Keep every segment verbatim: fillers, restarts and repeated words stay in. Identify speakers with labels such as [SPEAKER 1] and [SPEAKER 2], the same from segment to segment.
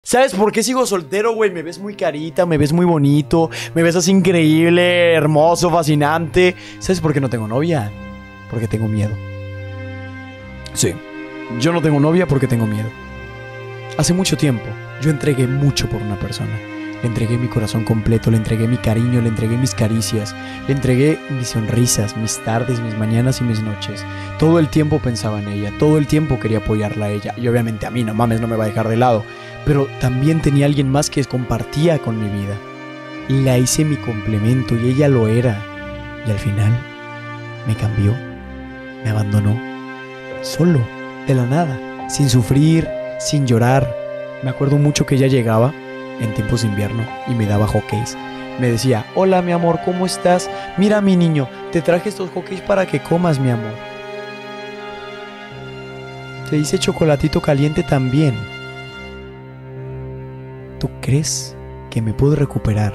[SPEAKER 1] ¿Sabes por qué sigo soltero, güey? Me ves muy carita, me ves muy bonito, me ves así increíble, hermoso, fascinante. ¿Sabes por qué no tengo novia? Porque tengo miedo. Sí, yo no tengo novia porque tengo miedo. Hace mucho tiempo, yo entregué mucho por una persona. Le entregué mi corazón completo, le entregué mi cariño, le entregué mis caricias, le entregué mis sonrisas, mis tardes, mis mañanas y mis noches. Todo el tiempo pensaba en ella, todo el tiempo quería apoyarla a ella. Y obviamente a mí, no mames, no me va a dejar de lado. Pero también tenía alguien más que compartía con mi vida. La hice mi complemento y ella lo era. Y al final, me cambió, me abandonó. Solo, de la nada, sin sufrir, sin llorar. Me acuerdo mucho que ella llegaba en tiempos de invierno y me daba hotcakes. Me decía, hola mi amor, ¿cómo estás? Mira mi niño, te traje estos hotcakes para que comas, mi amor. Te hice chocolatito caliente también. ¿Tú crees que me puedo recuperar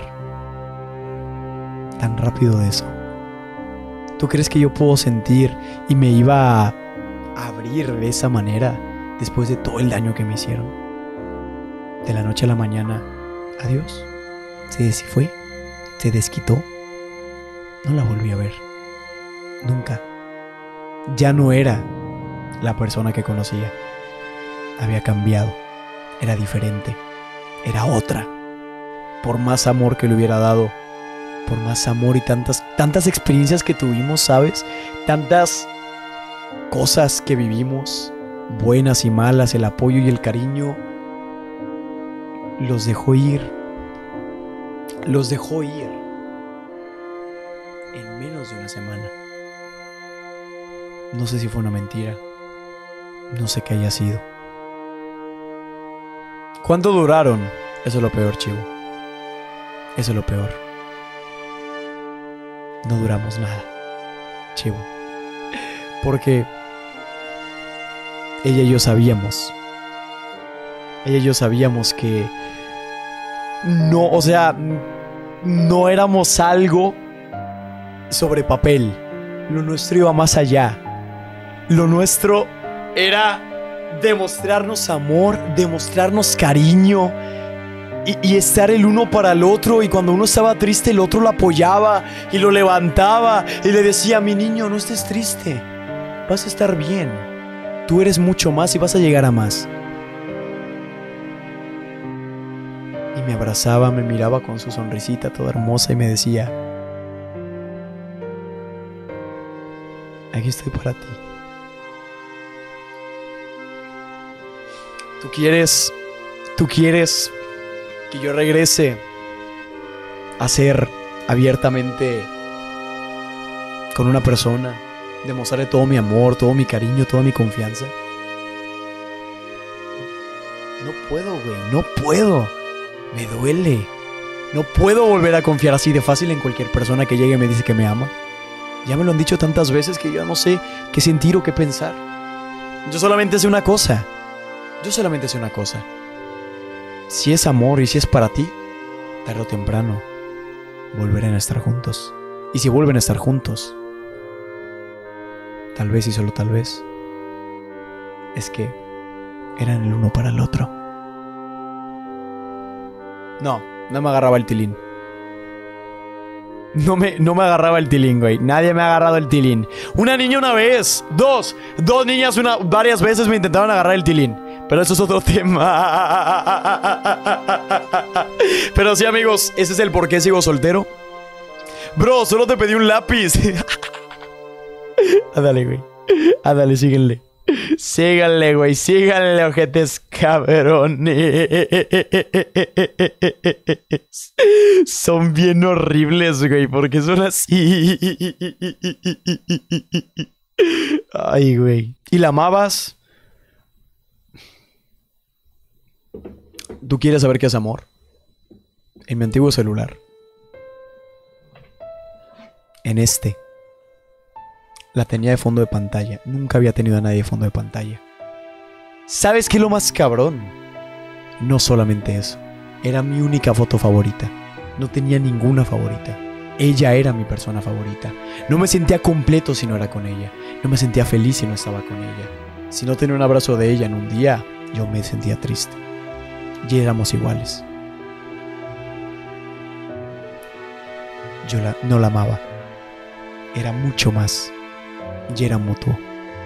[SPEAKER 1] tan rápido de eso? ¿Tú crees que yo puedo sentir y me iba a abrir de esa manera después de todo el daño que me hicieron? De la noche a la mañana, adiós. Se desfue, se desquitó. No la volví a ver. Nunca. Ya no era la persona que conocía. Había cambiado. Era diferente. Era otra. Por más amor que le hubiera dado, por más amor y tantas, tantas experiencias que tuvimos, ¿sabes? Tantas cosas que vivimos, buenas y malas, el apoyo y el cariño, los dejó ir. Los dejó ir en menos de una semana. No sé si fue una mentira. No sé qué haya sido. ¿Cuánto duraron? Eso es lo peor, chivo. Eso es lo peor. No duramos nada, chivo. Porque ella y yo sabíamos. Ella y yo sabíamos que no, o sea, no éramos algo sobre papel. Lo nuestro iba más allá. Lo nuestro era demostrarnos amor, demostrarnos cariño y, y estar el uno para el otro. Y cuando uno estaba triste, el otro lo apoyaba y lo levantaba y le decía, mi niño, no estés triste, vas a estar bien, tú eres mucho más y vas a llegar a más. Y me abrazaba, me miraba con su sonrisita toda hermosa y me decía, aquí estoy para ti. Tú quieres, tú quieres que yo regrese a ser abiertamente con una persona, demostrarle todo mi amor, todo mi cariño, toda mi confianza. No puedo, güey, no puedo. Me duele. No puedo volver a confiar así de fácil en cualquier persona que llegue y me dice que me ama. Ya me lo han dicho tantas veces que yo no sé qué sentir o qué pensar. Yo solamente sé una cosa. Yo solamente sé una cosa. Si es amor y si es para ti, tarde o temprano volverán a estar juntos. Y si vuelven a estar juntos, tal vez y solo tal vez, es que eran el uno para el otro. No, no me agarraba el tilín. No me, no me agarraba el tilín, güey. Nadie me ha agarrado el tilín. Una niña una vez. Dos. Dos niñas una, varias veces me intentaron agarrar el tilín. Pero eso es otro tema. Pero sí, amigos, ese es el por qué sigo soltero. Bro, solo te pedí un lápiz. Ándale, güey. Ándale, síguenle. Síganle, güey, síganle, ojetes cabrones. Son bien horribles, güey, porque son así. Ay, güey. ¿Y la amabas? ¿Tú quieres saber qué es amor? En mi antiguo celular, en este, la tenía de fondo de pantalla. Nunca había tenido a nadie de fondo de pantalla. ¿Sabes qué es lo más cabrón? No solamente eso. Era mi única foto favorita. No tenía ninguna favorita. Ella era mi persona favorita. No me sentía completo si no era con ella. No me sentía feliz si no estaba con ella. Si no tenía un abrazo de ella en un día, yo me sentía triste. Y éramos iguales. Yo la, no la amaba. Era mucho más. Y era mutuo.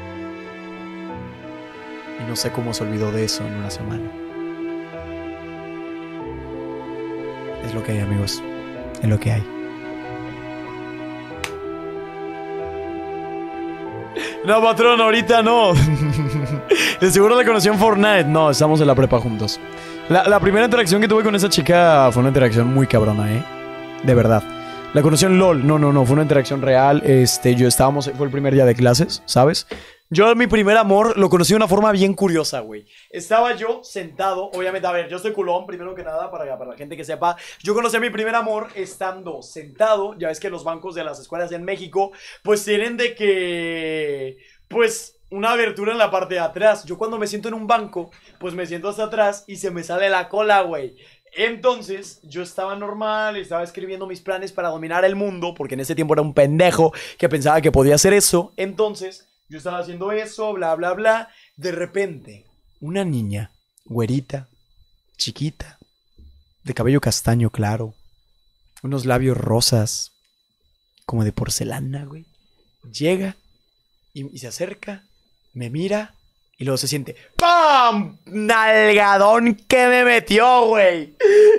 [SPEAKER 1] Y no sé cómo se olvidó de eso en una semana. Es lo que hay, amigos. Es lo que hay. No, patrón, ahorita no. De seguro la conocí en Fortnite. No, estamos en la prepa juntos. La, la primera interacción que tuve con esa chica fue una interacción muy cabrona, ¿eh? De verdad. La conocí en LOL. No, no, no. Fue una interacción real. Este, yo estábamos... Fue el primer día de clases, ¿sabes? Yo, mi primer amor, lo conocí de una forma bien curiosa, güey. Estaba yo sentado, obviamente, a ver, yo soy culón, primero que nada, para, para la gente que sepa. Yo conocí a mi primer amor estando sentado. Ya ves que los bancos de las escuelas en México, pues tienen de que... Pues... una abertura en la parte de atrás. Yo cuando me siento en un banco, pues me siento hasta atrás y se me sale la cola, güey. Entonces, yo estaba normal, estaba escribiendo mis planes para dominar el mundo, porque en ese tiempo era un pendejo que pensaba que podía hacer eso. Entonces, yo estaba haciendo eso, bla, bla, bla. De repente, una niña, güerita, chiquita, de cabello castaño claro, unos labios rosas, como de porcelana, güey, llega y, y se acerca. Me mira y luego se siente ¡pam! Nalgadón que me metió, güey.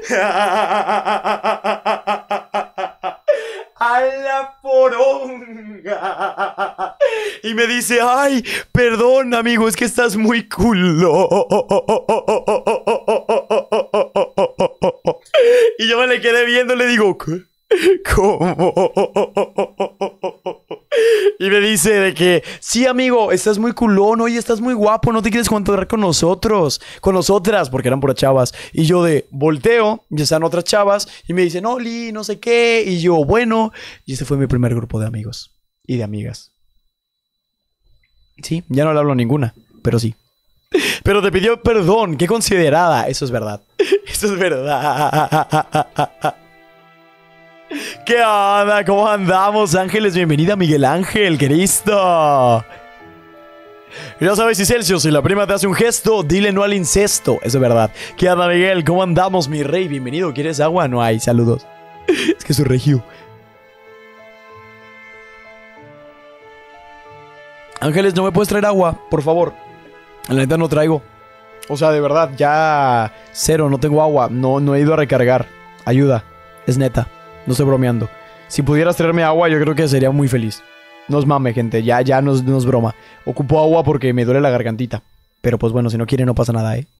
[SPEAKER 1] A la poronga. Y me dice, ay, perdón, amigo, es que estás muy culo. Y yo me le quedé viendo y le digo, ¿qué? ¿Cómo? Y me dice de que, sí, amigo, estás muy culón, oye, estás muy guapo, no te quieres encontrar con nosotros, con nosotras, porque eran puras chavas. Y yo de, volteo, y están otras chavas, y me dicen, Oli, no sé qué, y yo, bueno, y ese fue mi primer grupo de amigos y de amigas. Sí, ya no le hablo a ninguna, pero sí. Pero te pidió perdón, qué considerada, eso es verdad, eso es verdad. ¿Qué onda? ¿Cómo andamos, Ángeles? Bienvenida, Miguel Ángel, Cristo. Ya sabes, si Celsius, si la prima te hace un gesto, dile no al incesto. Eso es verdad. ¿Qué onda, Miguel? ¿Cómo andamos, mi rey? Bienvenido. ¿Quieres agua? No hay. Saludos. Es que soy regio. Ángeles, ¿no me puedes traer agua? Por favor. La neta no traigo. O sea, de verdad, ya cero, no tengo agua. No, no he ido a recargar. Ayuda. Es neta. No estoy bromeando. Si pudieras traerme agua, yo creo que sería muy feliz. No es mame, gente. Ya, ya no es, no es broma. Ocupo agua porque me duele la gargantita. Pero pues bueno, si no quiere no pasa nada, ¿eh?